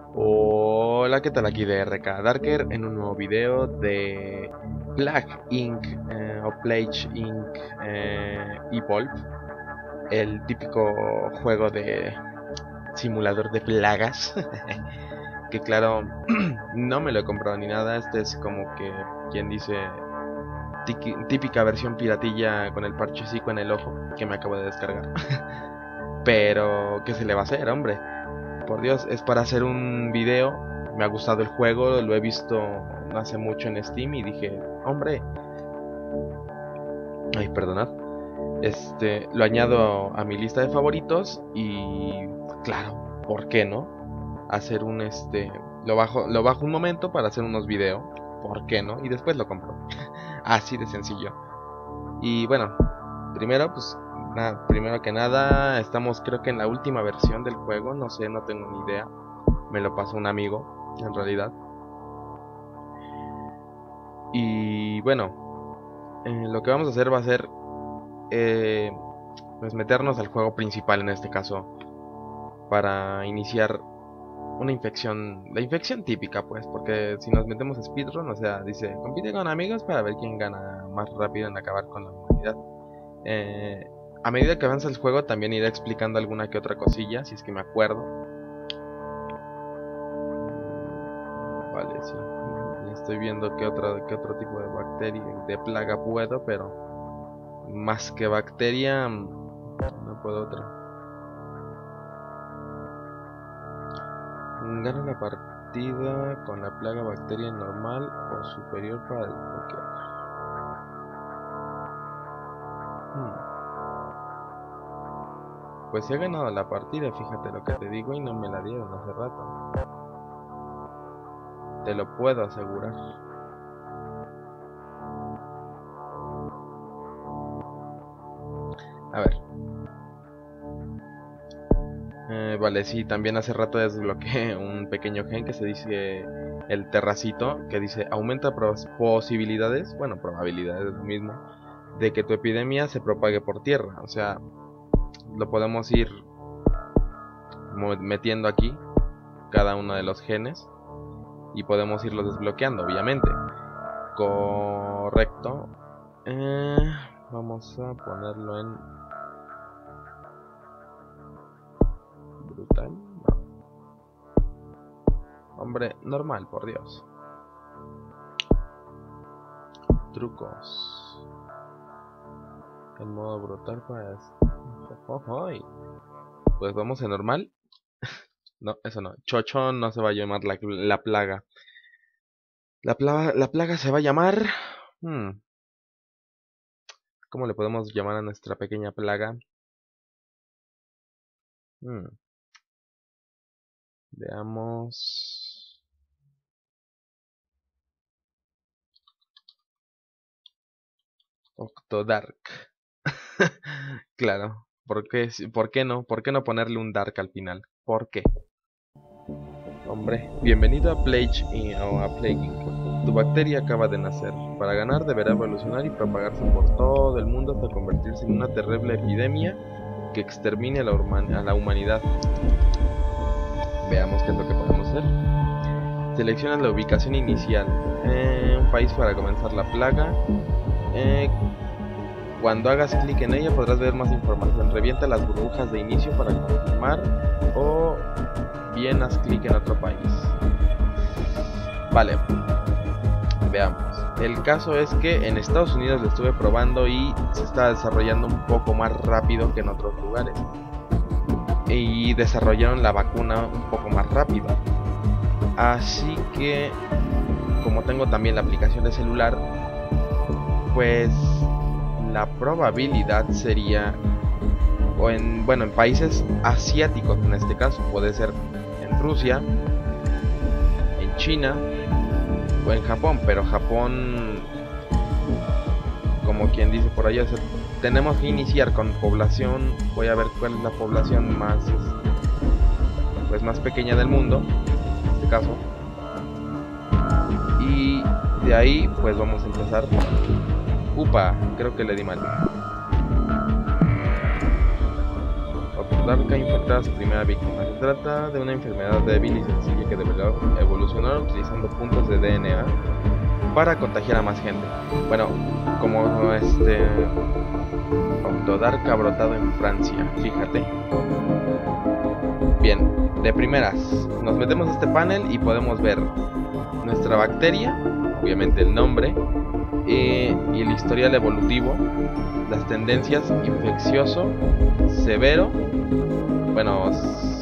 Hola, ¿qué tal? Aquí de RK Darker en un nuevo video de Plague Inc. O Plague Inc. Evolve, el típico juego de simulador de plagas. Que claro, no me lo he comprado ni nada. Este es como que, quien dice, típica versión piratilla con el parchecico en el ojo que me acabo de descargar. Pero, ¿qué se le va a hacer, hombre? Por Dios, es para hacer un video. Me ha gustado el juego, lo he visto hace mucho en Steam y dije, hombre, ay, perdonad, lo añado a mi lista de favoritos y claro, ¿por qué no? Hacer un lo bajo un momento para hacer unos videos, ¿por qué no? Y después lo compro. Así de sencillo. Y bueno, primero pues primero que nada, estamos creo que en la última versión del juego, no sé, no tengo ni idea. Me lo pasó un amigo, en realidad. Y bueno, lo que vamos a hacer va a ser pues meternos al juego principal en este caso, para iniciar una infección, la infección típica pues, porque si nos metemos a speedrun, o sea, dice, compite con amigos para ver quién gana más rápido en acabar con la humanidad. A medida que avanza el juego también iré explicando alguna que otra cosilla, si es que me acuerdo. Vale, sí. Estoy viendo qué otro tipo de bacteria, de plaga puedo, pero más que bacteria, no puedo otra. Gana la partida con la plaga bacteria normal o superior para desbloquear. Pues he ganado la partida, fíjate lo que te digo, y no me la dieron hace rato. Te lo puedo asegurar. A ver. Vale, sí, también hace rato desbloqueé un pequeño gen que se dice el terracito, que dice aumenta posibilidades, bueno, probabilidades es lo mismo, de que tu epidemia se propague por tierra. O sea, lo podemos ir metiendo aquí, cada uno de los genes, y podemos irlos desbloqueando, obviamente. Correcto. Vamos a ponerlo en brutal. No. Hombre, normal, por Dios. Trucos. El modo brutal para pues vamos en normal. No, eso no. Chochón no se va a llamar la plaga. La plaga se va a llamar... ¿Cómo le podemos llamar a nuestra pequeña plaga? Veamos... Octodark. Claro. ¿Por qué no? ¿Por qué no ponerle un dark al final? ¿Por qué? Hombre, bienvenido a Plague o a Plague. Tu bacteria acaba de nacer. Para ganar deberá evolucionar y propagarse por todo el mundo hasta convertirse en una terrible epidemia que extermine a la humanidad. Veamos qué es lo que podemos hacer. Selecciona la ubicación inicial. Un país para comenzar la plaga. Cuando hagas clic en ella podrás ver más información. Revienta las burbujas de inicio para confirmar o bien haz clic en otro país. Vale, veamos. El caso es que en Estados Unidos lo estuve probando y se está desarrollando un poco más rápido que en otros lugares. Y desarrollaron la vacuna un poco más rápido. Así que, como tengo también la aplicación de celular, pues la probabilidad sería, en países asiáticos en este caso, puede ser en Rusia, en China o en Japón, pero Japón, como quien dice por allá, tenemos que iniciar con población. Voy a ver cuál es la población más pequeña del mundo, en este caso, y de ahí pues vamos a empezar. Upa, creo que le di mal. Ok, Octodarca infectada a su primera víctima. Se trata de una enfermedad débil y sencilla que deberá evolucionar utilizando puntos de DNA para contagiar a más gente. Bueno, como Octodarca ha brotado en Francia, fíjate. Bien, de primeras, nos metemos a este panel y podemos ver nuestra bacteria, obviamente el nombre, y el historial evolutivo, las tendencias: infeccioso, severo, bueno,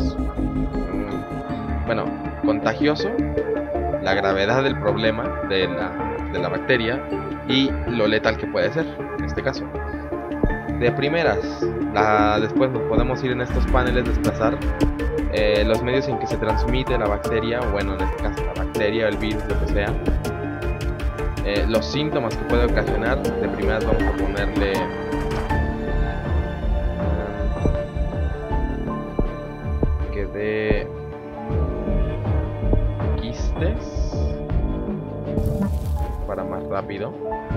contagioso, la gravedad del problema de la bacteria y lo letal que puede ser, en este caso. De primeras, después nos podemos ir en estos paneles, desplazar los medios en que se transmite la bacteria, o bueno, en este caso la bacteria, el virus, lo que sea, los síntomas que puede ocasionar. De primeras vamos a ponerle que de quistes para más rápido.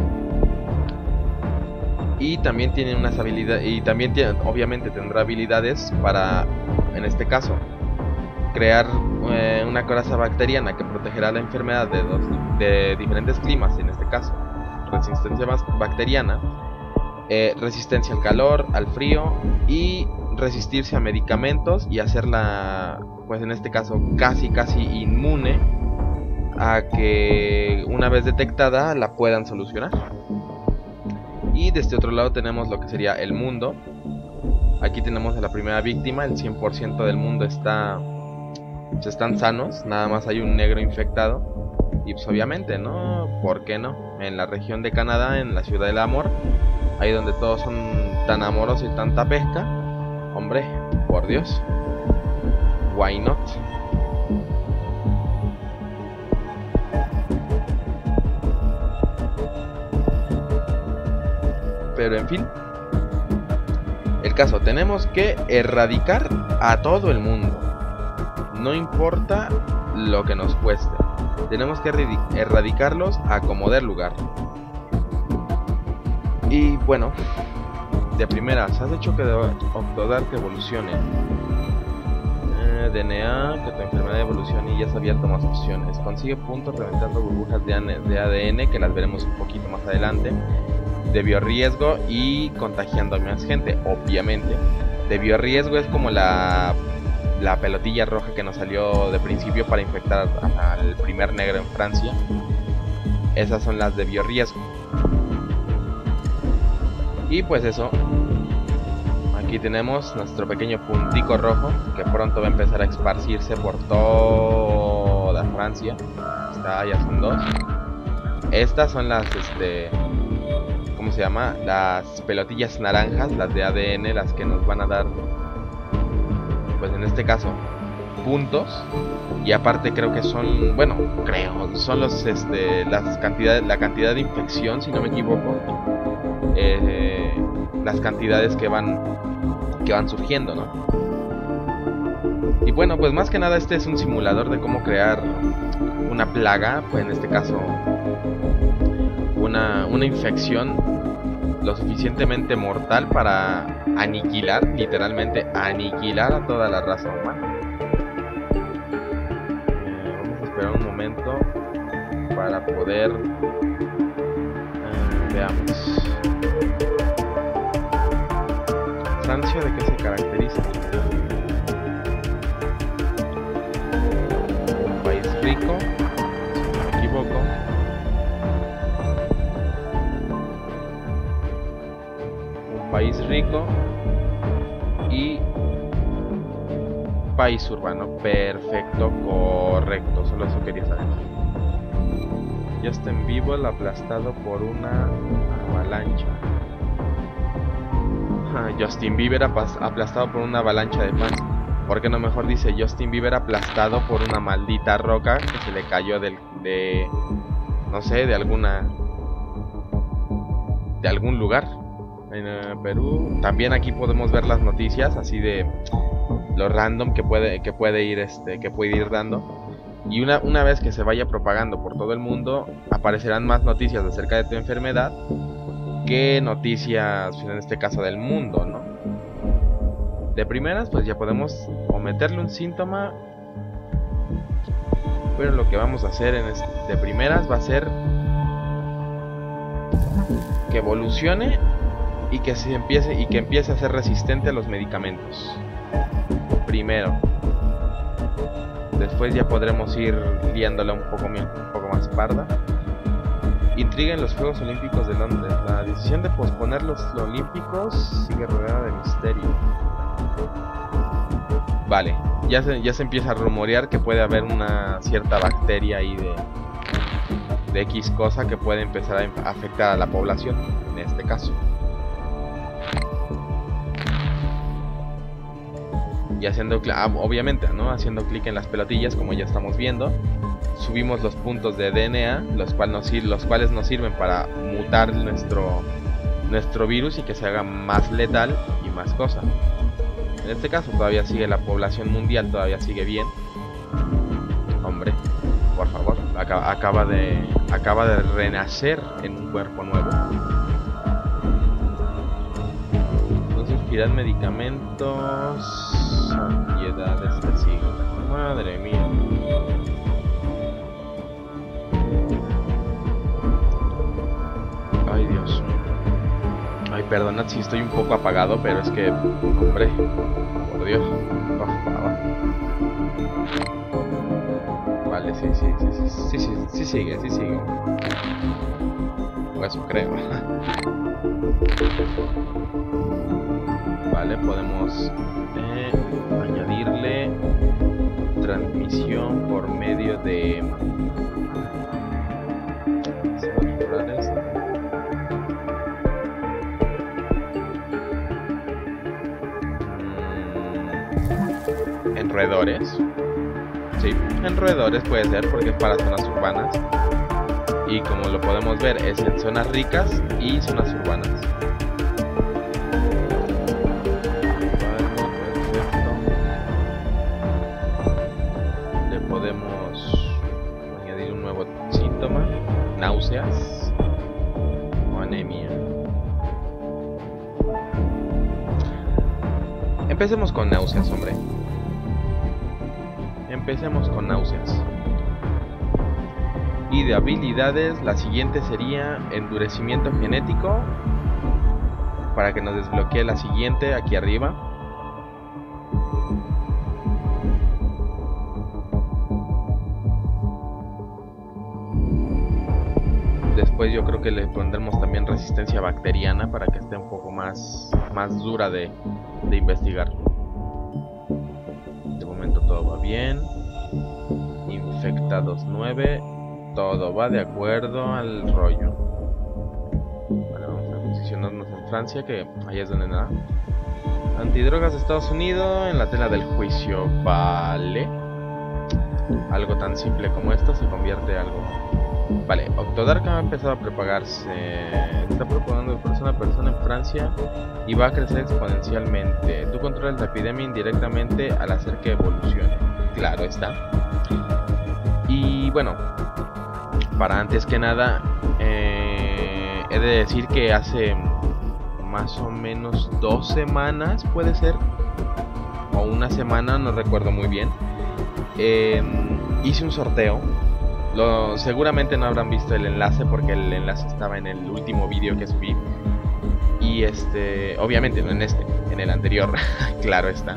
Y también tiene unas habilidades, y también obviamente tendrá habilidades para, en este caso, crear una coraza bacteriana que protegerá la enfermedad de diferentes climas, en este caso resistencia bacteriana, resistencia al calor, al frío, y resistirse a medicamentos y hacerla, pues en este caso, casi inmune a que una vez detectada la puedan solucionar. Y de este otro lado tenemos lo que sería el mundo. Aquí tenemos a la primera víctima. El 100% del mundo están sanos. Nada más hay un negro infectado. Y pues obviamente, ¿no? ¿Por qué no? En la región de Canadá, en la ciudad del amor, ahí donde todos son tan amorosos y tanta pesca. Hombre, por Dios, why not? Pero en fin, el caso, tenemos que erradicar a todo el mundo, no importa lo que nos cueste. Tenemos que erradicarlos a como dé lugar. Y bueno, de primeras, has hecho que Octodarca evolucione. DNA, que tu enfermedad evolucione y ya has abierto más opciones. Consigue puntos reventando burbujas de ADN, que las veremos un poquito más adelante. De biorriesgo y contagiando a más gente, obviamente. De biorriesgo es como la pelotilla roja que nos salió de principio para infectar al primer negro en Francia. Esas son las de biorriesgo. Y pues eso, aquí tenemos nuestro pequeño puntico rojo que pronto va a empezar a esparcirse por toda Francia. Ya son dos. Estas son las ¿cómo se llama? Las pelotillas naranjas, las de ADN, las que nos van a dar, pues en este caso, puntos. Y aparte creo que son, bueno, son los la cantidad de infección, si no me equivoco, las cantidades que van surgiendo, ¿no? Y bueno, pues más que nada este es un simulador de cómo crear una plaga, pues en este caso una infección lo suficientemente mortal para aniquilar, literalmente aniquilar a toda la raza humana. Vamos a esperar un momento para poder veamos. Francia, ¿de qué se caracteriza? Un país rico, si no me equivoco. País rico y país urbano. Perfecto, correcto, solo eso quería saber. Justin Bieber aplastado por una avalancha. Justin Bieber aplastado por una avalancha de fans. ¿Por qué no mejor dice Justin Bieber aplastado por una maldita roca que se le cayó no sé, de algún lugar? En Perú. También aquí podemos ver las noticias así de lo random que puede ir dando. Y una vez que se vaya propagando por todo el mundo, aparecerán más noticias acerca de tu enfermedad que noticias, en este caso, del mundo, ¿no? De primeras pues ya podemos o meterle un síntoma, pero lo que vamos a hacer de primeras va a ser que evolucione y que empiece a ser resistente a los medicamentos. Primero. Después ya podremos ir liándola un poco más parda. Intriga en los Juegos Olímpicos de Londres. La decisión de posponer los Olímpicos sigue rodeada de misterio. Vale, ya se empieza a rumorear que puede haber una cierta bacteria ahí de X cosa que puede empezar a afectar a la población, en este caso. Y haciendo obviamente, ¿no? Haciendo clic en las pelotillas, como ya estamos viendo, subimos los puntos de DNA, los cuales nos sirven para mutar nuestro virus y que se haga más letal y más cosas. En este caso todavía sigue la población mundial, todavía sigue bien. Hombre, por favor, acaba de renacer en un cuerpo nuevo. Inspirar medicamentos, ansiedades que siguen. Madre mía. Ay, Dios. Ay, perdonad si estoy un poco apagado, pero es que, hombre, por Dios, por favor. Vale, sí sigue. O eso creo. Vale, podemos añadirle transmisión por medio de en roedores. Sí, en roedores puede ser porque es para zonas urbanas. Y como lo podemos ver, es en zonas ricas y zonas urbanas. Le podemos añadir un nuevo síntoma: náuseas o anemia. Empecemos con náuseas, hombre. Empecemos con náuseas. Y de habilidades, la siguiente sería endurecimiento genético, para que nos desbloquee la siguiente aquí arriba. Después yo creo que le pondremos también resistencia bacteriana para que esté un poco más dura de investigar. De momento todo va bien. Infectados 9. Todo va de acuerdo al rollo. Vale, vamos a posicionarnos en Francia, que ahí es donde nada. Antidrogas de Estados Unidos en la tela del juicio. Vale. Algo tan simple como esto se convierte en algo. Vale, Octodark ha empezado a propagarse. Está propagando de persona a persona en Francia y va a crecer exponencialmente. Tú controlas la epidemia indirectamente al hacer que evolucione. Claro está. Y bueno, para antes que nada, he de decir que hace más o menos 2 semanas, puede ser, o una semana, no recuerdo muy bien, hice un sorteo. Seguramente no habrán visto el enlace porque el enlace estaba en el último vídeo que subí. Y obviamente no en en el anterior, claro está.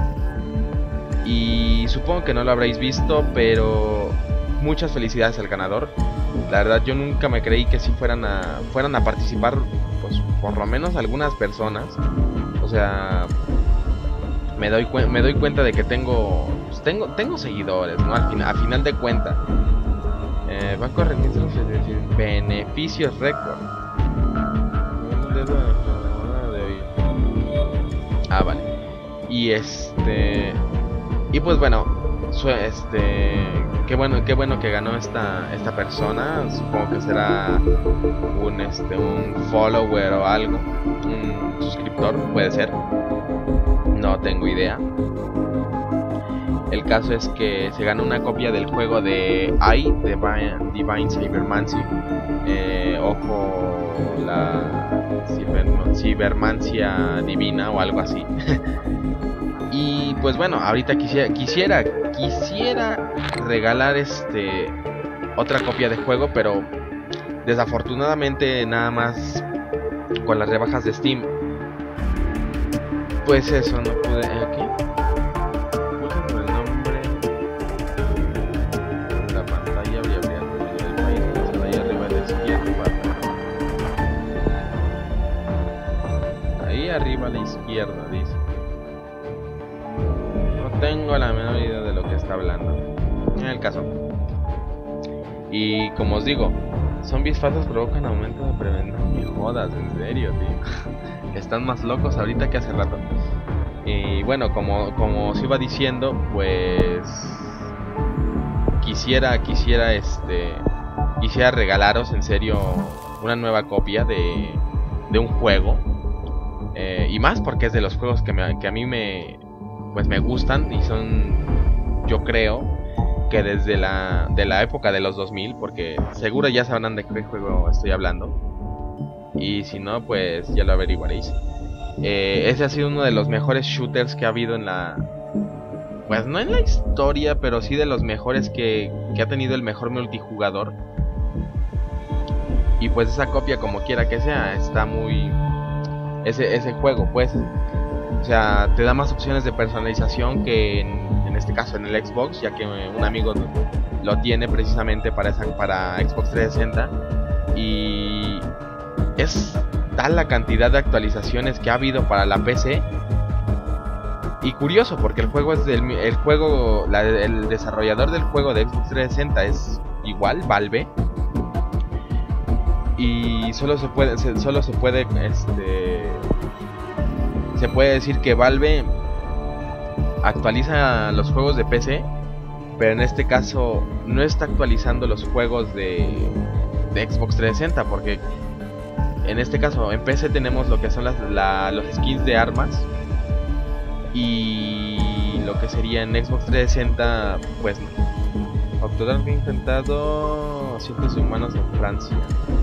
Y supongo que no lo habréis visto, pero muchas felicidades al ganador. La verdad, yo nunca me creí que sí fueran a participar, pues por lo menos algunas personas. O sea, me doy cuenta de que tengo seguidores, ¿no? A final de cuentas. Banco de registros, es decir, beneficios récord. Ah, vale. Y y pues bueno, qué bueno que ganó esta persona. Supongo que será un follower o algo, un suscriptor, puede ser, no tengo idea. El caso es que se ganó una copia del juego de Divine Cybermancy. Ojo, la cibermancia divina o algo así. Y pues bueno, ahorita quisiera regalar otra copia de juego, pero desafortunadamente nada más con las rebajas de Steam. Pues eso, no pude. Aquí pulsa el nombre en la pantalla, abrir el país, ahí arriba a la izquierda. Ahí arriba a la izquierda dice. No tengo la menor idea de lo que está hablando. En el caso. Y como os digo, zombies falsos provocan aumento de preventa. No me jodas, en serio, tío. Están más locos ahorita que hace rato. Y bueno, como os iba diciendo, pues quisiera regalaros en serio una nueva copia de un juego. Y más porque es de los juegos que a mí me gustan y son, yo creo, que desde la época de los 2000, porque seguro ya sabrán de qué juego estoy hablando. Y si no, pues ya lo averiguaréis. Ese ha sido uno de los mejores shooters que ha habido en la... Pues no en la historia, pero sí de los mejores que ha tenido el mejor multijugador. Y pues esa copia, como quiera que sea, está muy... Ese juego, pues... O sea, te da más opciones de personalización que en este caso en el Xbox, ya que un amigo lo tiene precisamente para Xbox 360. Y es tal la cantidad de actualizaciones que ha habido para la PC. Y curioso, porque el juego es el desarrollador del juego de Xbox 360 es igual, Valve. Y se puede decir que Valve actualiza los juegos de PC, pero en este caso no está actualizando los juegos de Xbox 360, porque en este caso en PC tenemos lo que son los skins de armas, y lo que sería en Xbox 360, pues Octodad ha intentado cientos humanos en Francia.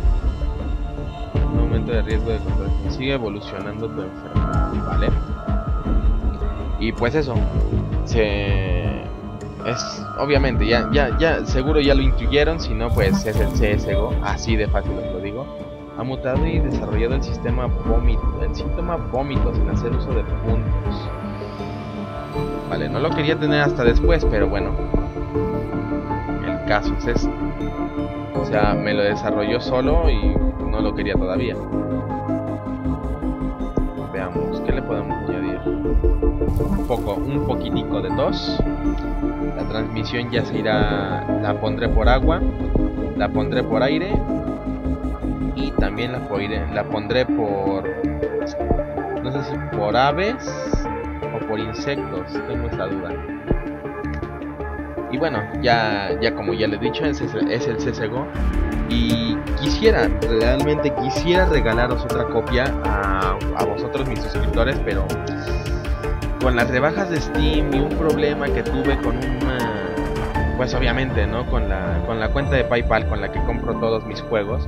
Un aumento de riesgo de contagio. Sigue evolucionando tu enfermedad, ¿vale? Y pues eso, obviamente, ya seguro ya lo intuyeron, si no pues es el CSGO, así de fácil os lo digo. Ha mutado y desarrollado el síntoma vómito sin hacer uso de puntos. Vale, no lo quería tener hasta después, pero bueno, el caso es este. O sea, me lo desarrolló solo y no lo quería todavía. Veamos, ¿qué le podemos añadir? Un poquitico de tos. La transmisión ya se irá, la pondré por agua, la pondré por aire y también la pondré por, no sé si por aves o por insectos, tengo esta duda. Y bueno, ya como ya les he dicho, es el CSGO. Y realmente quisiera regalaros otra copia a vosotros, mis suscriptores, pero con las rebajas de Steam y un problema que tuve con pues obviamente, ¿no? Con la cuenta de PayPal con la que compro todos mis juegos,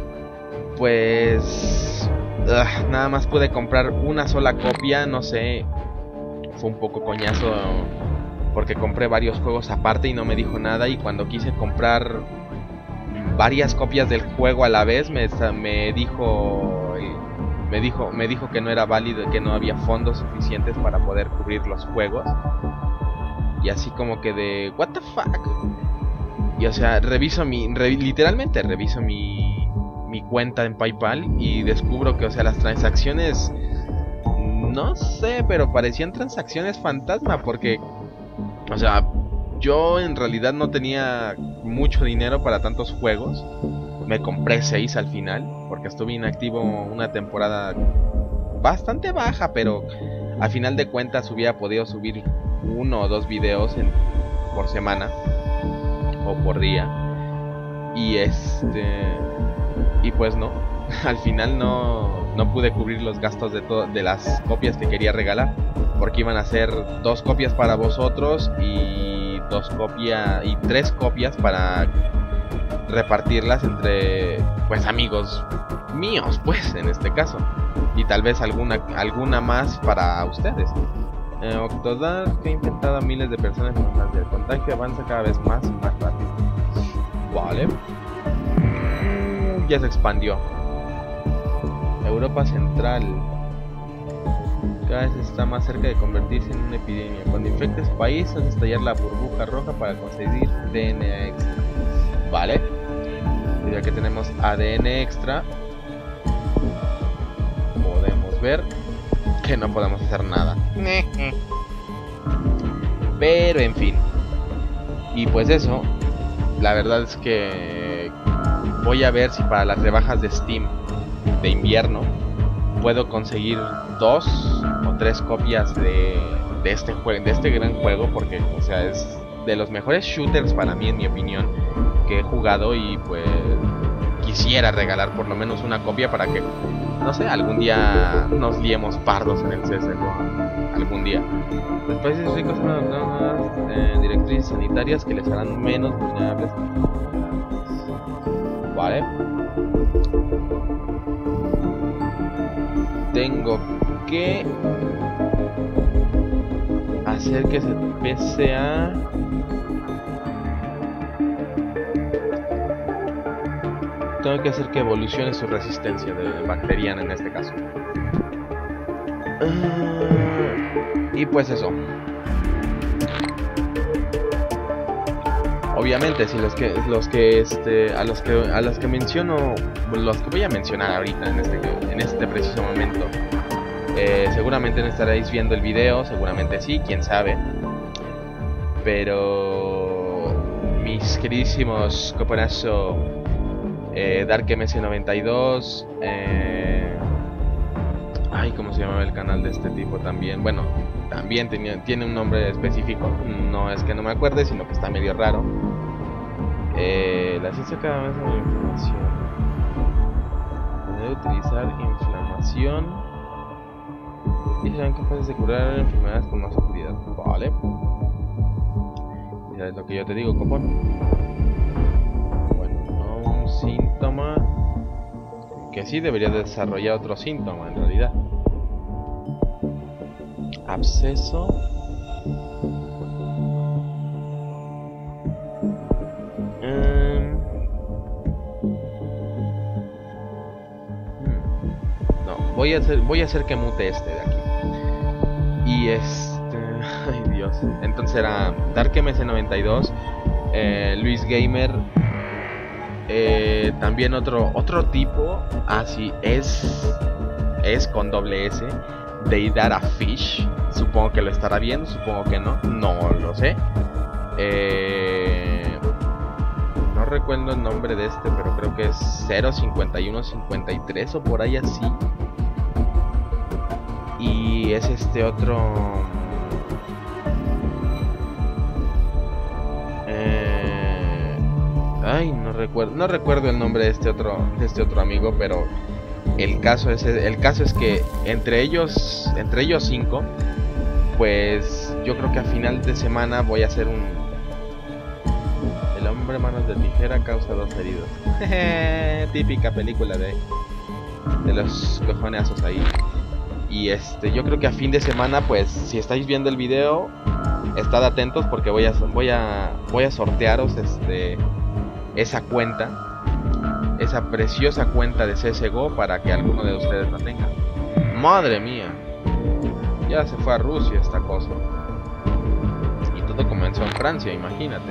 pues nada más pude comprar una sola copia, no sé, fue un poco coñazo porque compré varios juegos aparte y no me dijo nada, y cuando quise comprar varias copias del juego a la vez me dijo que no era válido, que no había fondos suficientes para poder cubrir los juegos. Y así como que de what the fuck. Y o sea, literalmente reviso mi cuenta en PayPal y descubro que, o sea, las transacciones, no sé, pero parecían transacciones fantasma, porque, o sea, yo en realidad no tenía mucho dinero para tantos juegos. Me compré 6 al final, porque estuve inactivo una temporada bastante baja, pero al final de cuentas hubiera podido subir 1 o 2 videos por semana o por día. Y pues no, al final no pude cubrir los gastos de las copias que quería regalar. porque iban a ser 2 copias para vosotros y 3 copias para repartirlas entre pues amigos míos, pues en este caso, y tal vez alguna más para ustedes. Octodad, que ha infectado a miles de personas más. El contagio avanza cada vez más y más rápido. Vale. Ya se expandió. Europa Central cada vez está más cerca de convertirse en una epidemia. Cuando infecte ese país, hace estallar la burbuja roja para conseguir DNA extra. Vale. Ya que tenemos ADN extra, podemos ver que no podemos hacer nada. Pero en fin. Y pues eso, la verdad es que voy a ver si para las rebajas de Steam de invierno puedo conseguir 2 o 3 copias de este juego, de este gran juego, porque o sea, es de los mejores shooters para mí, en mi opinión, que he jugado, y pues quisiera regalar por lo menos una copia para que, no sé, algún día nos liemos pardos en el CSGO, algún día. Los países ricos han adoptado directrices sanitarias que les harán menos vulnerables. Vale. Tengo que hacer que se PSA tengo que hacer que evolucione su resistencia de bacteriana en este caso. Y pues eso. Obviamente, si a los que menciono, los que voy a mencionar ahorita en este preciso momento, seguramente no estaréis viendo el video, seguramente sí, quién sabe. Pero mis queridísimos Coponazo, Dark MS92, ay, ¿cómo se llamaba el canal de este tipo también? Bueno, también tiene un nombre específico, no es que no me acuerde, sino que está medio raro. La ciencia cada vez más de inflamación. Debe utilizar inflamación y serán capaces de curar enfermedades con más seguridad. Vale. Ya es lo que yo te digo, copón. Bueno, no un síntoma. Que sí debería desarrollar otro síntoma en realidad. Absceso. No, voy a hacer que mute este de aquí. Y ay Dios. Entonces era Dark MS92, Luis Gamer, también otro tipo, así es con doble S, Deidara Fish. Supongo que lo estará viendo, supongo que no lo sé. No recuerdo el nombre de este, pero creo que es 05153 o por ahí así. Y es este otro. Ay, no recuerdo el nombre de este otro amigo, pero el caso es que entre ellos 5, pues yo creo que a final de semana voy a hacer El hombre manos de tijera causa 2 heridos. Típica película de los cojonazos ahí. Y yo creo que a fin de semana, pues si estáis viendo el video, estad atentos porque voy a sortearos esa cuenta, esa preciosa cuenta de CSGO, para que alguno de ustedes la tenga. Madre mía, ya se fue a Rusia esta cosa. Y todo comenzó en Francia, imagínate.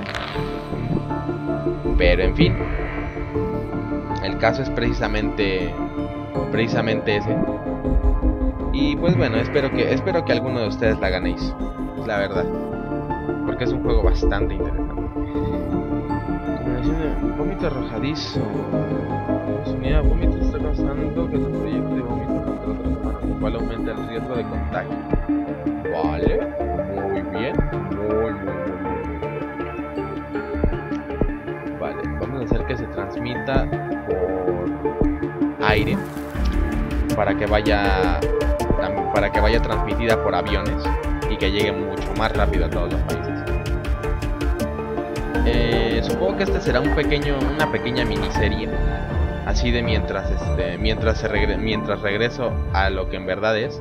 Pero en fin, el caso es precisamente ese. Y pues bueno, espero que alguno de ustedes la ganéis, la verdad, porque es un juego bastante interesante. Vómito arrojadizo. Su unidad de vómito está causando que su proyecto de vómito contra otros humanos, lo cual aumenta el riesgo de contagio. Vale, muy bien, muy. Vale, vamos a hacer que se transmita por aire para que vaya para que vaya transmitida por aviones y que llegue mucho más rápido a todos los países. Supongo que este será una pequeña miniserie, así de mientras regreso a lo que en verdad es.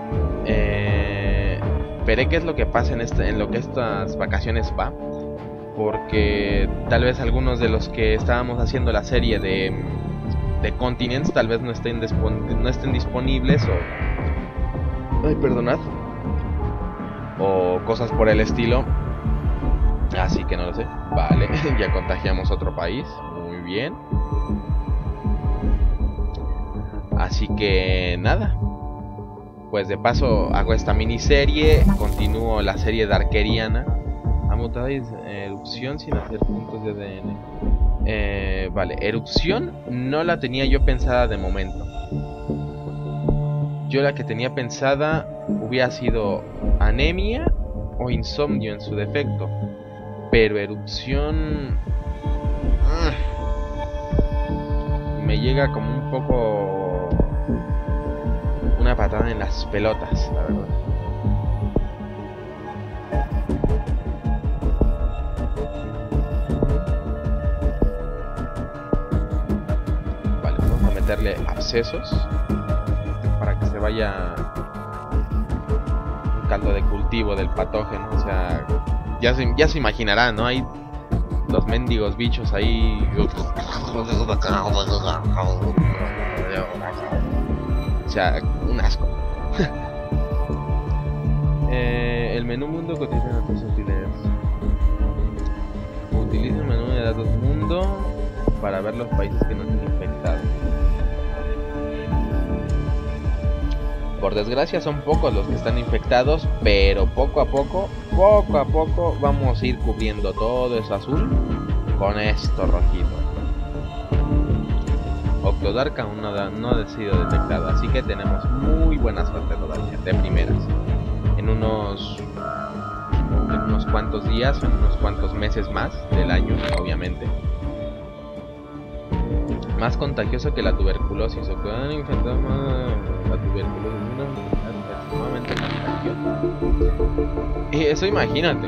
Veré qué es lo que pasa en lo que estas vacaciones va, porque tal vez algunos de los que estábamos haciendo la serie de Continents tal vez no estén disponibles perdonad, o cosas por el estilo, así que no lo sé. Vale, ya contagiamos otro país, muy bien. Así que nada, pues de paso hago esta miniserie, continúo la serie Darkeriana. Amutáis erupción sin hacer puntos de ADN. Vale, erupción no la tenía yo pensada de momento. Yo la que tenía pensada hubiera sido anemia o insomnio en su defecto. Pero erupción me llega como un poco una patada en las pelotas, la verdad. Vale, vamos a meterle abscesos para que se vaya un caldo de cultivo del patógeno. O sea, ya se imaginarán, ¿no? Hay los mendigos bichos ahí. O sea, un asco. El menú mundo cotiza datos útiles. Utiliza el menú de datos mundo para ver los países que no están infectados. Por desgracia son pocos los que están infectados, pero poco a poco vamos a ir cubriendo todo eso azul con esto rojito. Octodark aún no ha sido detectada, así que tenemos muy buena suerte todavía, de primeras. En unos cuantos días, en unos cuantos meses más del año, obviamente. Más contagioso que la tuberculosis, o que han infectado más la tuberculosis, una enfermedad extremadamente contagiosa. Eso imagínate.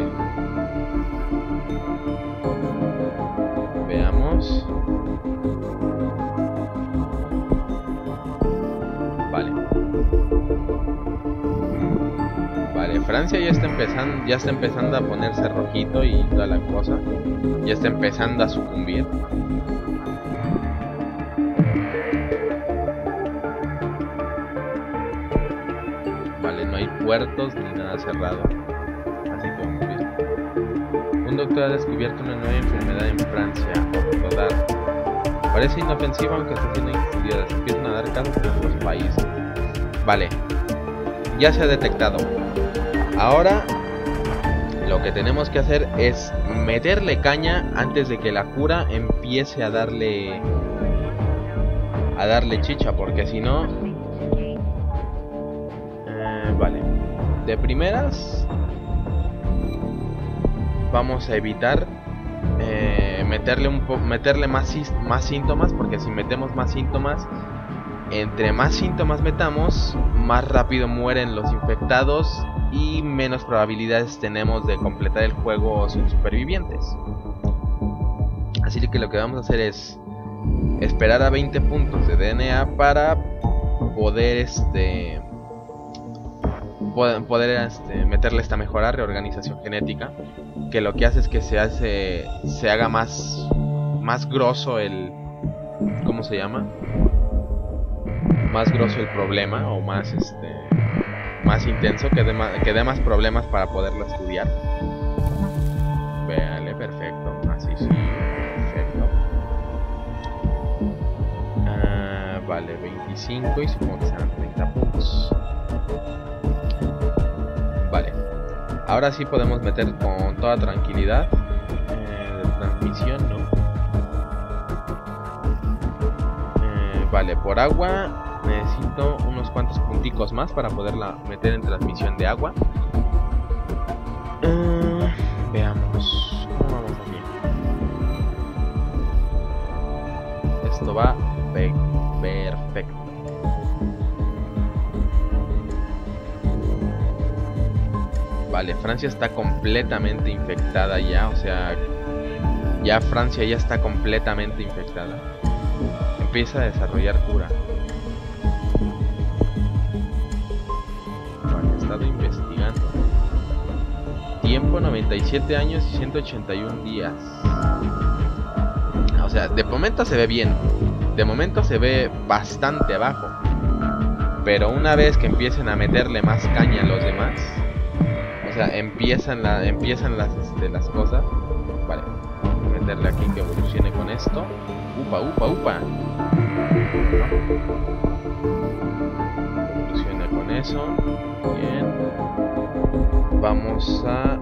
Veamos. Vale, Francia ya está empezando a ponerse rojito y toda la cosa. Ya está empezando a sucumbir. Vale, no hay puertos ni nada cerrado, así que vamos bien. Un doctor ha descubierto una nueva enfermedad en Francia, Octodark. Parece inofensiva aunque está siendo estudiada. Se empiezan a dar casos en otros países. Vale, ya se ha detectado. Ahora lo que tenemos que hacer es meterle caña antes de que la cura empiece a darle chicha, porque si no vale, de primeras vamos a evitar meterle más síntomas, porque si metemos más síntomas, entre más síntomas metamos, más rápido mueren los infectados y menos probabilidades tenemos de completar el juego sin supervivientes. Así que lo que vamos a hacer es esperar a 20 puntos de DNA para poder meterle esta mejora, reorganización genética, que lo que hace es que se haga más grosso el, ¿cómo se llama? Más grosso el problema, o más intenso, que dé más problemas para poderlo estudiar. Vale, perfecto, así sí, perfecto. Vale, 25 y supongo que serán 30 puntos. Vale, ahora sí podemos meter con toda tranquilidad. De transmisión, ¿no? Vale, por agua necesito unos cuantos punticos más para poderla meter en transmisión de agua. Veamos cómo vamos aquí. Esto va perfecto. Vale, Francia está completamente infectada ya, o sea, ya Francia ya está completamente infectada. Empieza a desarrollar cura. Vale, he estado investigando. Tiempo 97 años y 181 días. O sea, de momento se ve bien. De momento se ve bastante abajo. Pero una vez que empiecen a meterle más caña a los demás, o sea, empiezan las cosas. Vale, vamos a meterle aquí que evolucione con esto. Upa, upa, upa. Evolucione con eso. Bien. Vamos a...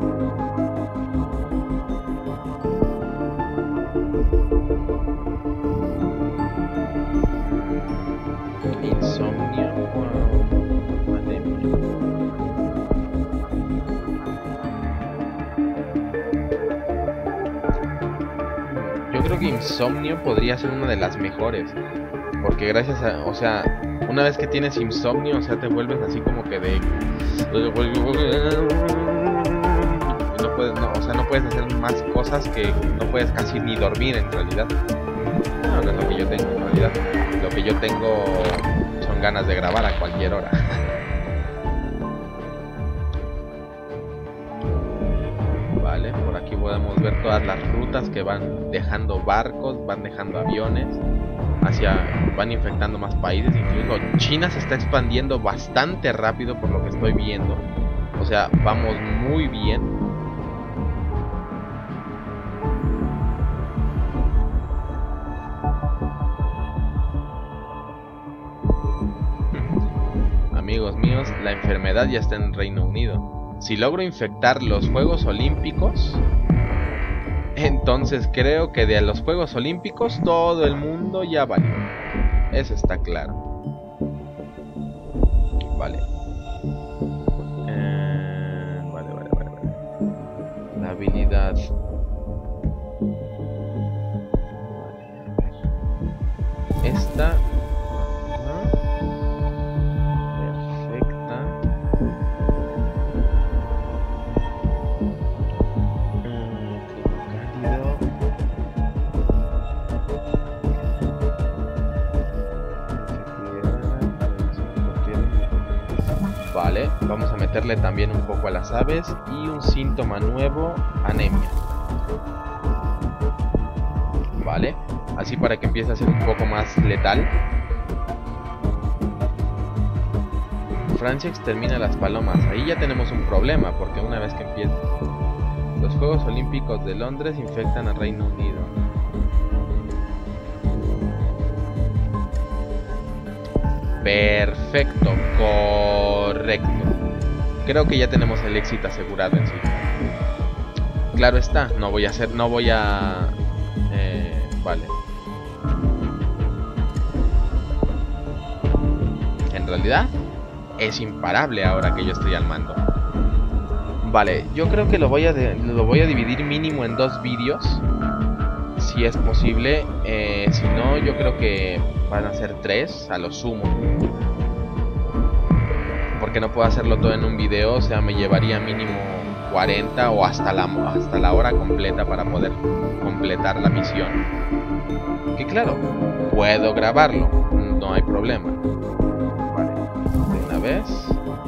Insomnio. Anemia. Yo creo que insomnio podría ser una de las mejores. Porque gracias a... O sea, una vez que tienes insomnio, o sea, te vuelves así como que de... No puedes, no, o sea, no puedes hacer más cosas que no puedes casi ni dormir en realidad. No, no es lo que yo tengo en realidad. Lo que yo tengo son ganas de grabar a cualquier hora. Vale, por aquí podemos ver todas las rutas que van dejando barcos, van dejando aviones, van infectando más países. Incluso China se está expandiendo bastante rápido por lo que estoy viendo. O sea, vamos muy bien. Amigos míos, la enfermedad ya está en Reino Unido. Si logro infectar los Juegos Olímpicos, entonces creo que de los Juegos Olímpicos todo el mundo ya valió. Eso está claro. Vale. Vale. La habilidad. Vale. Esta. Vale, vamos a meterle también un poco a las aves y un síntoma nuevo, anemia. Vale, así para que empiece a ser un poco más letal. Francia extermina las palomas. Ahí ya tenemos un problema, porque una vez que empieza... Los Juegos Olímpicos de Londres infectan al Reino Unido. Perfecto, correcto. Creo que ya tenemos el éxito asegurado en sí. Claro está, vale. En realidad es imparable ahora que yo estoy al mando. Vale, yo creo que lo voy a dividir mínimo en 2 vídeos, si es posible. Si no, yo creo que van a ser 3 a lo sumo, porque no puedo hacerlo todo en un video. O sea, me llevaría mínimo 40 o hasta la hora completa para poder completar la misión. Que claro, puedo grabarlo, no hay problema. Vale, de una vez.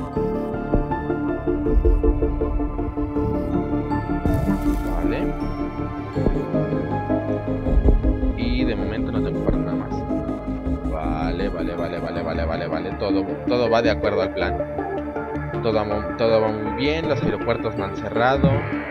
Vale. Y de momento no tengo para nada más. Vale. Todo va de acuerdo al plan. Todo va muy bien. Los aeropuertos no han cerrado.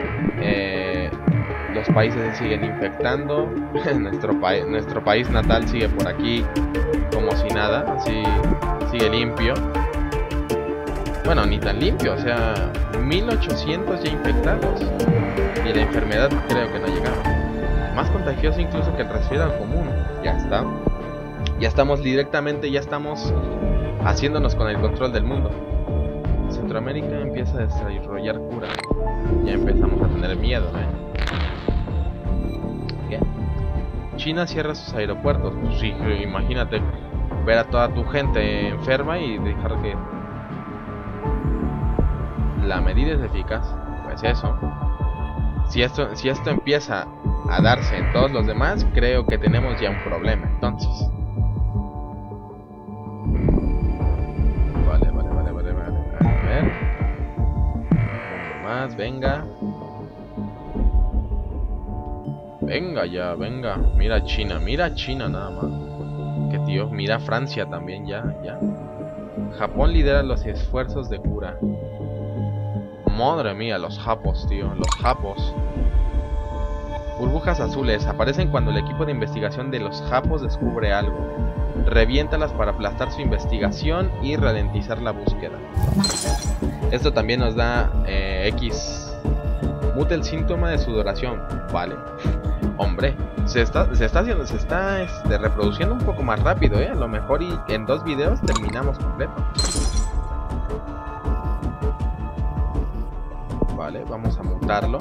Los países se siguen infectando. Nuestro país natal sigue por aquí como si nada. Así sigue limpio. Bueno, ni tan limpio. O sea, 1800 ya infectados. Y la enfermedad creo que no ha llegado. Más contagioso incluso que el resfriado común. Ya está. Ya estamos haciéndonos con el control del mundo. Centroamérica empieza a desarrollar cura. Ya empezamos a tener miedo, ¿Qué? China cierra sus aeropuertos. Pues sí, imagínate ver a toda tu gente enferma y dejar que... la medida es eficaz. Pues eso. Si esto empieza a darse en todos los demás, creo que tenemos ya un problema. Entonces. Vale. A ver. Más, venga. Venga ya, venga. Mira China nada más. Que tío, mira Francia también, ya. Japón lidera los esfuerzos de cura. Madre mía, los japos, tío, los japos. Burbujas azules aparecen cuando el equipo de investigación de los japos descubre algo. Reviéntalas para aplastar su investigación y ralentizar la búsqueda. Esto también nos da X. Mute el síntoma de sudoración. Vale. Hombre, se está reproduciendo un poco más rápido, a lo mejor y en 2 videos terminamos completo. Vale, vamos a mutarlo.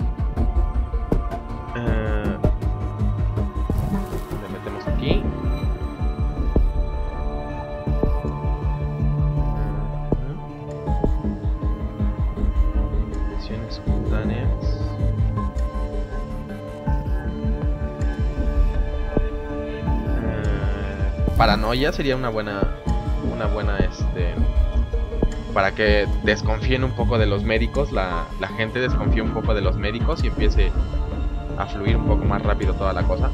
Le metemos aquí. Lesiones cutáneas. Paranoia sería una buena para que desconfíen un poco de los médicos, la gente desconfía un poco de los médicos y empiece a fluir un poco más rápido toda la cosa.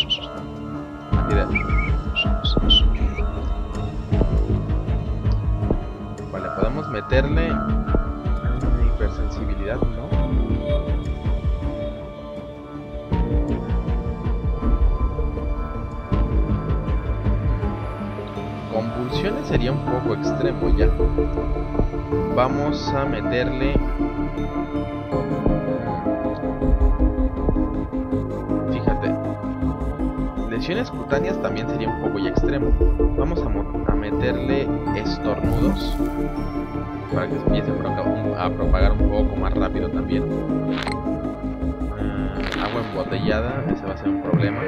Vale, podemos meterle hipersensibilidad, ¿no? Convulsiones sería un poco extremo ya. Vamos a meterle... Fíjate. Lesiones cutáneas también sería un poco ya extremo. Vamos a meterle estornudos. Para que se empiece a propagar un poco más rápido también. Agua embotellada, ese va a ser un problema.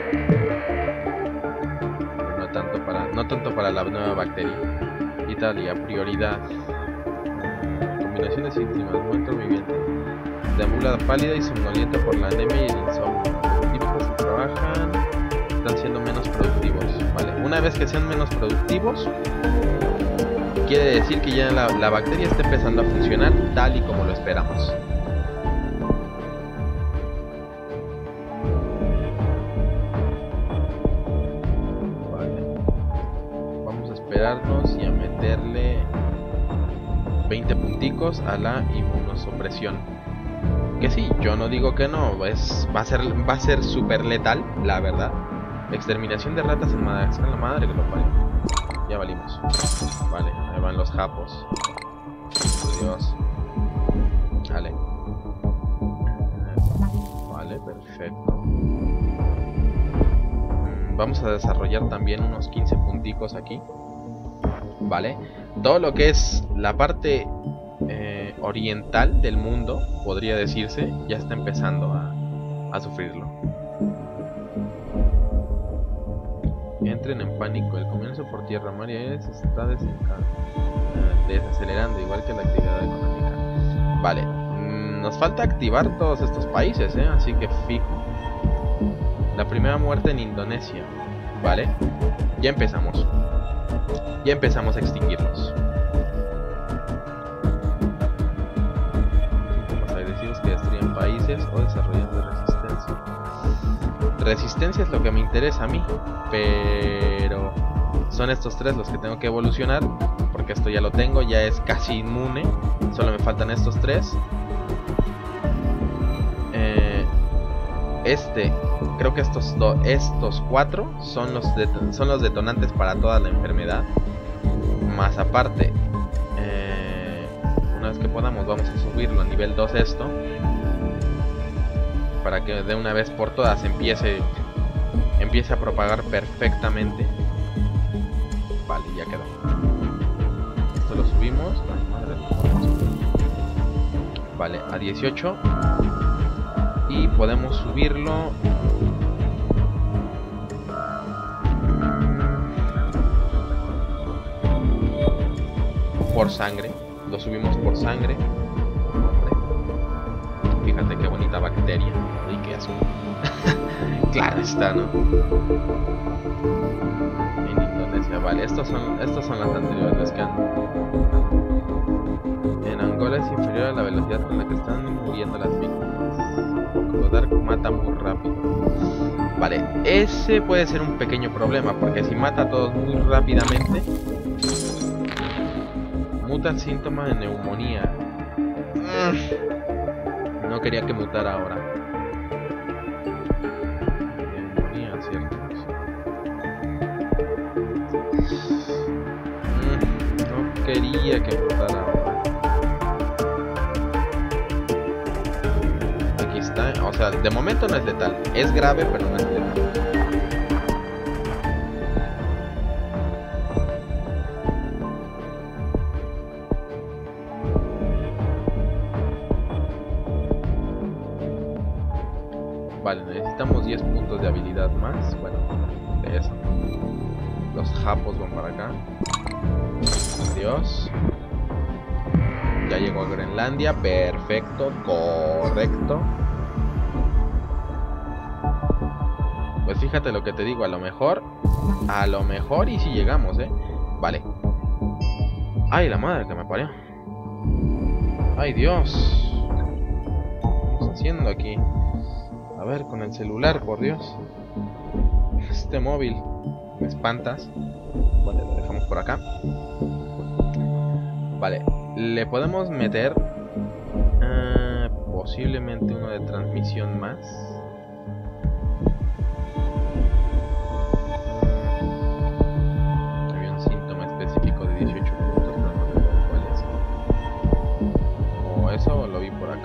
No tanto para la nueva bacteria. Italia, prioridad. Combinaciones íntimas, muerto viviente. Deambula pálida y somnolienta por la anemia y el insomnio. Los típicos que trabajan están siendo menos productivos. Vale, una vez que sean menos productivos, quiere decir que ya la bacteria está empezando a funcionar tal y como lo esperamos. Y a meterle 20 punticos a la inmunosupresión. Que sí, yo no digo que no, va a ser súper letal, la verdad. Exterminación de ratas en Madagascar, la madre que lo parió. Ya valimos. Vale, ahí van los japos. Dios. Vale. Vale, perfecto. Vamos a desarrollar también unos 15 punticos aquí. Vale, todo lo que es la parte oriental del mundo, podría decirse, ya está empezando a sufrirlo. Entren en pánico, el comercio por tierra, mar y aire se está desacelerando, igual que la actividad económica. Vale, nos falta activar todos estos países, así que fijo. La primera muerte en Indonesia. Vale, ya empezamos. Ya empezamos a extinguirlos. Síntomas agresivos que destruyen países o desarrollando resistencia. Resistencia es lo que me interesa a mí, pero son estos 3 los que tengo que evolucionar, porque esto ya lo tengo, ya es casi inmune. Solo me faltan estos 3. Creo que estos 4 son los detonantes para toda la enfermedad. Más aparte, una vez que podamos, vamos a subirlo a nivel 2 esto, para que de una vez por todas empiece a propagar perfectamente. Vale, ya quedó. Esto lo subimos. Ay, madre, vale, a 18. Y podemos subirlo por sangre. Lo subimos por sangre. maldita bacteria. Y qué asco. Claro está, ¿no? En Indonesia, vale, estos son las anteriores que han... En Angola es inferior a la velocidad con la que están muriendo las víctimas. Octodark mata muy rápido. Vale, ese puede ser un pequeño problema, porque si mata a todos muy rápidamente, muta el síntoma de neumonía. No quería que mutara ahora. Neumonía, cierto. No quería que mutara ahora. Aquí está. O sea, de momento no es letal. Es grave, pero no es letal. Vale, necesitamos 10 puntos de habilidad más. Bueno, de eso. Los japos van para acá. Adiós. Ya llegó a Groenlandia. Perfecto, correcto. Pues fíjate lo que te digo, a lo mejor y si llegamos, vale. Ay, la madre que me parió. Ay, Dios. ¿Qué estamos haciendo aquí? A ver, con el celular, por Dios. Este móvil. Me espantas. Vale, lo dejamos por acá. Vale, le podemos meter posiblemente uno de transmisión más. Había un síntoma específico de 18 puntos, pero no recuerdo cuál es. O eso lo vi por acá.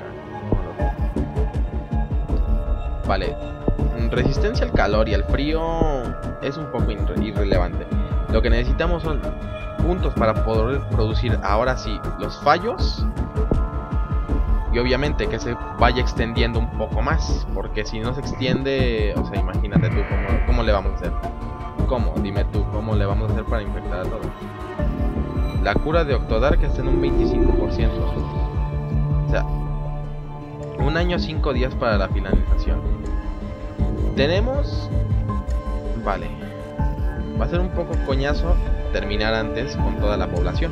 Vale, resistencia al calor y al frío es un poco irrelevante. Lo que necesitamos son puntos para poder producir ahora sí los fallos. Y obviamente que se vaya extendiendo un poco más, porque si no se extiende, o sea, imagínate tú cómo le vamos a hacer. ¿Cómo? Dime tú, ¿cómo le vamos a hacer para infectar a todos? La cura de Octodark está en un 25%. O sea, 1 año 5 días para la finalización. Tenemos... Vale. Va a ser un poco coñazo terminar antes con toda la población.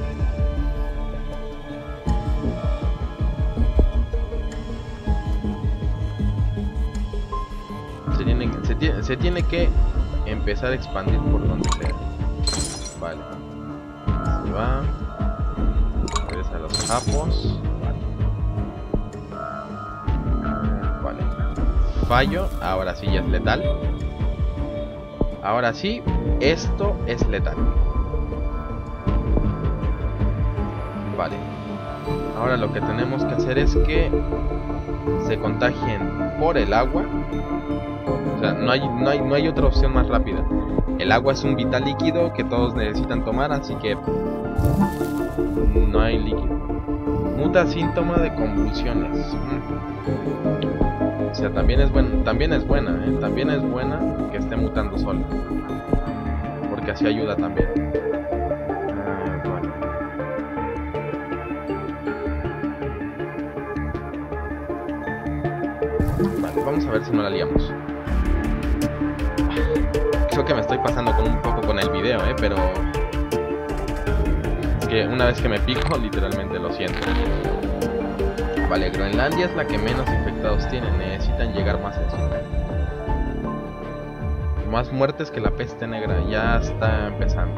Se tiene que empezar a expandir por donde sea. Vale. Se va. Regresa a los japos. Vale. Fallo. Ahora sí ya es letal. Ahora sí, esto es letal. Vale. Ahora lo que tenemos que hacer es que se contagien por el agua. O sea, no hay otra opción más rápida. El agua es un vital líquido que todos necesitan tomar, así que no hay líquido. Muta síntoma de convulsiones. O sea, también es buena, también es buena que esté mutando sola, porque así ayuda también. Bueno. Vale, vamos a ver si no la liamos. Creo que me estoy pasando un poco con el video, pero es que una vez que me pico, literalmente lo siento. Vale, Groenlandia es la que menos infectados tiene. Necesitan llegar más a eso. Más muertes que la peste negra. Ya está empezando.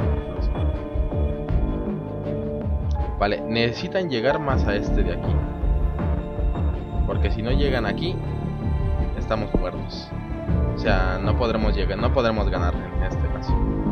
Vale, necesitan llegar más a este de aquí. Porque si no llegan aquí, estamos muertos. O sea, no podremos ganar en este caso.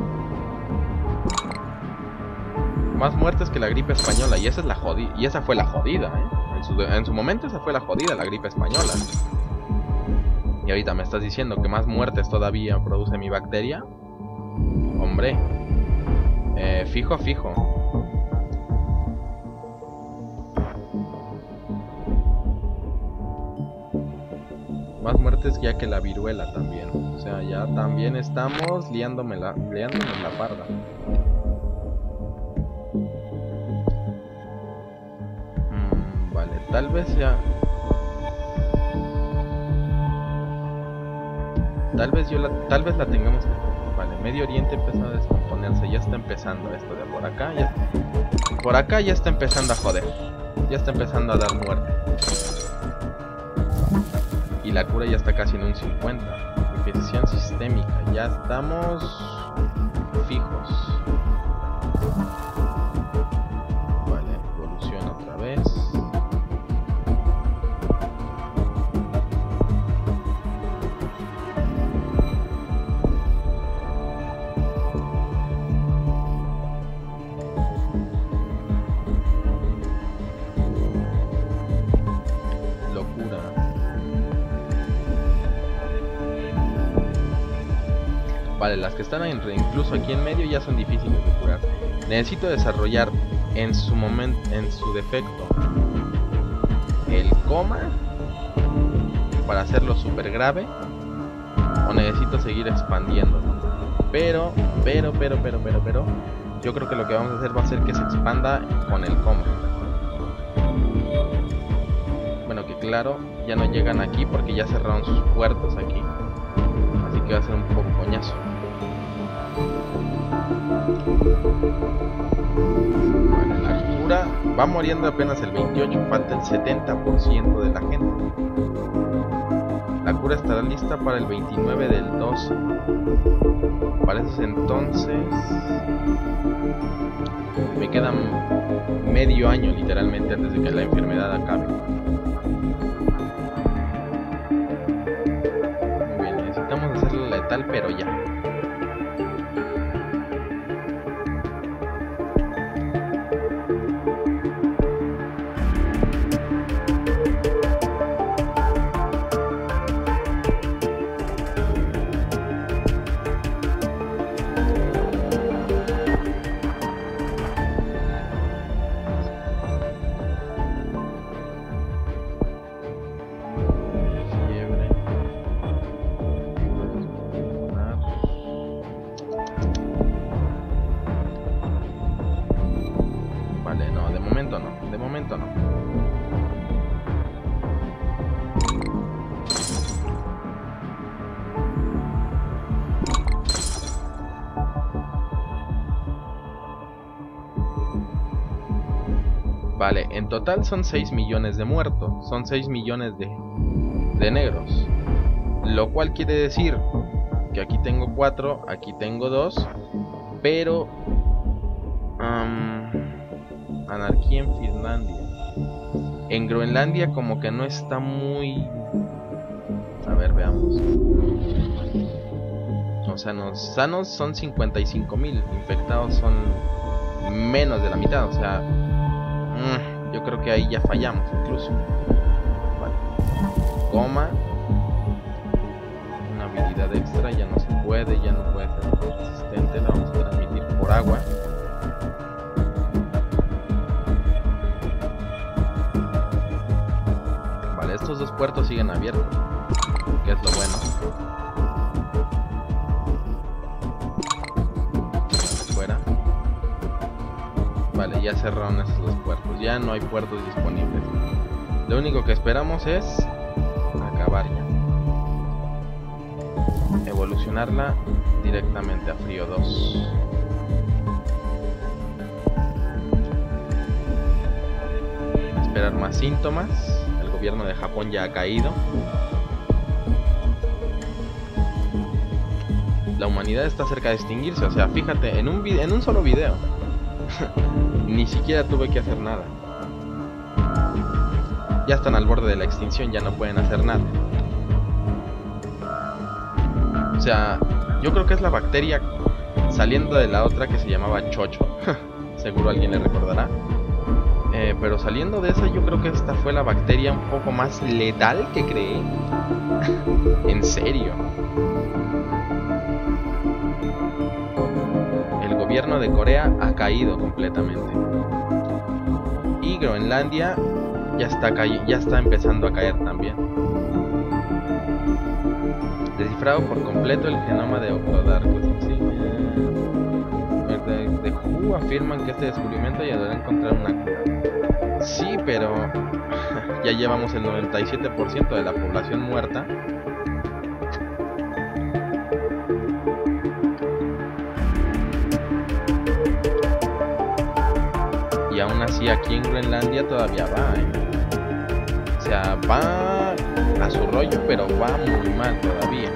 Más muertes que la gripe española. Y esa es la jodida. Y esa fue la jodida, En su momento esa fue la jodida, la gripe española. Y ahorita me estás diciendo que más muertes todavía produce mi bacteria. Hombre. Fijo. Más muertes ya que la viruela también. O sea, ya también estamos liándonos la parda. Vale, tal vez ya... Tal vez la tengamos que... Vale, Medio Oriente empezó a descomponerse. Ya está empezando esto de por acá. Por acá ya está empezando a joder. Ya está empezando a dar muerte. Y la cura ya está casi en un 50. Infección sistémica. Ya estamos fijos. Vale, evoluciona otra vez. Vale, las que están incluso aquí en medio ya son difíciles de curar. Necesito desarrollar en su defecto el coma para hacerlo súper grave, o necesito seguir expandiéndolo. Pero yo creo que lo que vamos a hacer va a ser que se expanda con el coma. Bueno, que claro, ya no llegan aquí porque ya cerraron sus puertos aquí. Así que va a ser un poco coñazo. Vale, la cura va muriendo apenas el 28%, falta el 70% de la gente. La cura estará lista para el 29 del 12. Para esos entonces me quedan medio año literalmente antes de que la enfermedad acabe. Muy bien, necesitamos hacerla letal, pero ya. De momento no. Vale, en total son 6 millones de muertos, son 6 millones de negros. Lo cual quiere decir que aquí tengo 4, aquí tengo 2, pero... anarquía en Finlandia. En Groenlandia como que no está muy... A ver, veamos. O sea, sanos son 55.000, infectados son menos de la mitad, o sea... yo creo que ahí ya fallamos incluso. Vale. Coma. Una habilidad extra, ya no se puede, ya no puede ser resistente, la vamos a transmitir por agua. Estos dos puertos siguen abiertos, que es lo bueno. Fuera. Vale, ya cerraron esos dos puertos. Ya no hay puertos disponibles. Lo único que esperamos es acabar ya. Evolucionarla directamente a frío 2. Esperar más síntomas. El gobierno de Japón ya ha caído. La humanidad está cerca de extinguirse. O sea, fíjate, en un solo video ni siquiera tuve que hacer nada. Ya están al borde de la extinción, ya no pueden hacer nada. O sea, yo creo que es la bacteria saliendo de la otra que se llamaba Chocho. Seguro alguien le recordará. Pero saliendo de esa, yo creo que esta fue la bacteria un poco más letal que creé. En serio. El gobierno de Corea ha caído completamente. Y Groenlandia ya está empezando a caer también. Descifrado por completo el genoma de Octodarcus. ¿Sí? De WHO afirman que este descubrimiento ayudará a encontrar una cura. Sí, pero ya llevamos el 97% de la población muerta. así aquí en Groenlandia todavía va, O sea, va a su rollo, pero va muy mal todavía.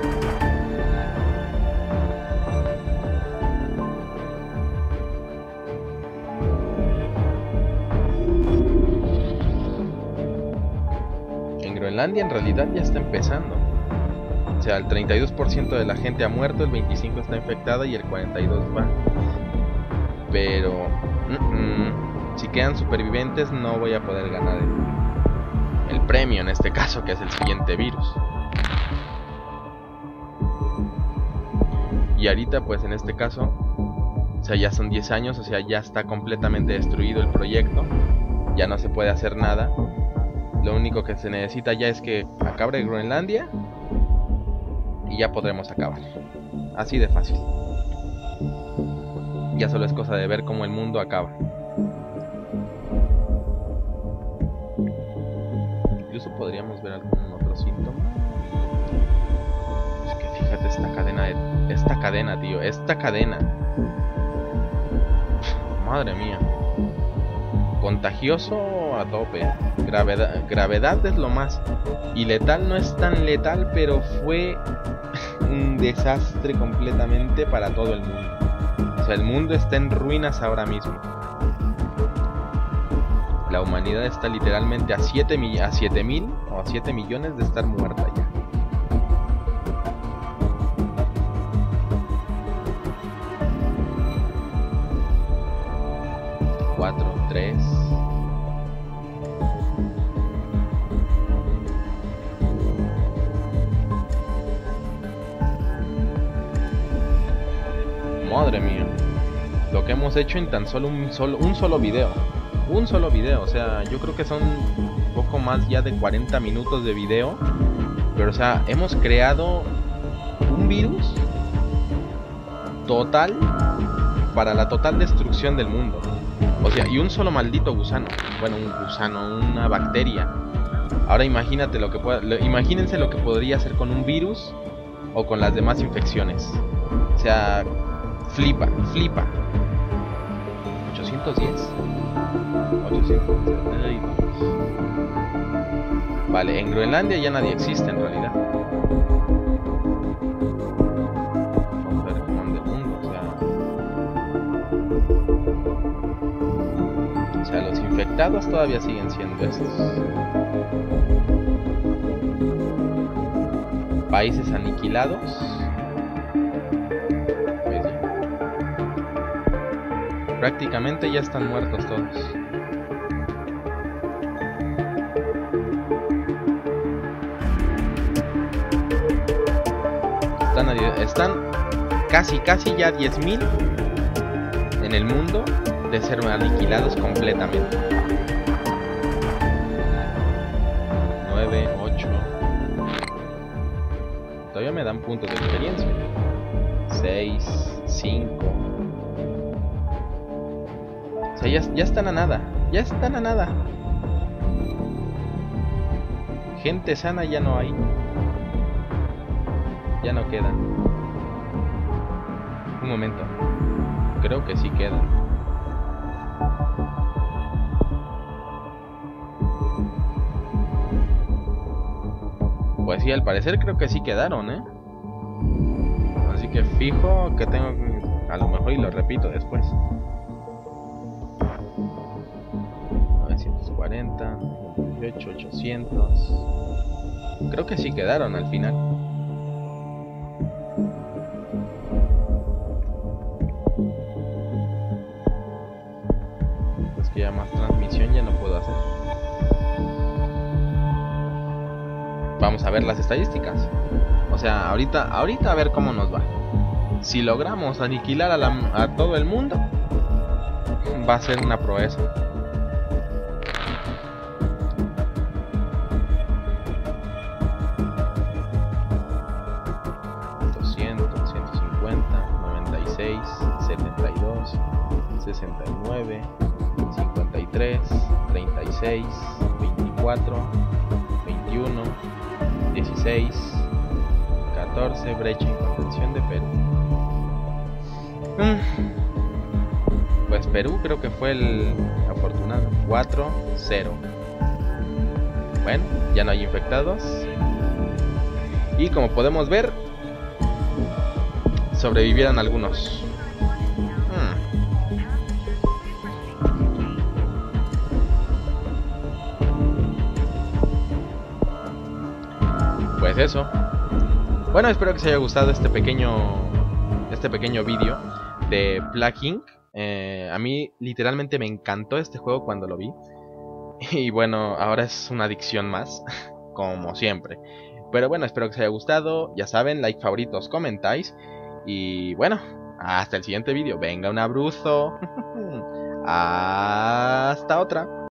En Groenlandia en realidad ya está empezando. O sea, el 32% de la gente ha muerto, el 25% está infectada y el 42% va. Pero si quedan supervivientes no voy a poder ganar el premio en este caso, que es el siguiente virus. Y ahorita pues en este caso, o sea, ya son 10 años, o sea, ya está completamente destruido el proyecto. Ya no se puede hacer nada. Lo único que se necesita ya es que acabe Groenlandia y ya podremos acabar. Así de fácil. Ya solo es cosa de ver cómo el mundo acaba. Incluso podríamos ver algún otro síntoma. Es que fíjate esta cadena, tío. Esta cadena. Madre mía. Contagioso a tope. Gravedad es lo más. Y letal no es tan letal, pero fue un desastre completamente para todo el mundo. O sea, el mundo está en ruinas ahora mismo. La humanidad está literalmente a 7 mil o a 7 millones de estar muerta ya. Cuatro, 3. Madre mía. Lo que hemos hecho en tan solo un solo video. Un solo video, o sea, yo creo que son un poco más ya de 40 minutos de video. Pero o sea, hemos creado un virus total para la total destrucción del mundo. O sea, y un solo maldito gusano. Bueno, un gusano, una bacteria. Ahora imagínate imagínense lo que podría hacer con un virus o con las demás infecciones. O sea, flipa. 810. 810. Vale, en Groenlandia ya nadie existe en realidad. Vamos a ver cómo anda el mundo, o sea, los infectados todavía siguen siendo estos. Países aniquilados. Prácticamente ya están muertos todos. Están casi ya 10.000 en el mundo de ser aniquilados completamente. 9, 8. Todavía me dan puntos de experiencia. 6, 5. O sea, ya están a nada. Ya están a nada. Gente sana ya no hay. Ya no quedan. Un momento. Creo que sí quedan. Pues sí, al parecer creo que sí quedaron, Así que fijo que tengo que... A lo mejor y lo repito después. 940, 98, 800. Creo que sí quedaron al final. Es que ya más transmisión ya no puedo hacer. Vamos a ver las estadísticas. O sea, ahorita a ver cómo nos va. Si logramos aniquilar a todo el mundo, va a ser una proeza. ...69, 53, 36, 24, 21, 16, 14, brecha en contención de Perú. Pues Perú creo que fue afortunado. 4-0. Bueno, ya no hay infectados. Y como podemos ver, sobrevivieron algunos. Pues eso. Bueno, espero que os haya gustado este pequeño vídeo de Plague Inc. A mí literalmente me encantó este juego cuando lo vi. Y bueno, ahora es una adicción más, como siempre. Pero bueno, espero que os haya gustado. Ya saben, like, favoritos, comentáis. Y bueno, hasta el siguiente vídeo. Venga un abrazo. Hasta otra.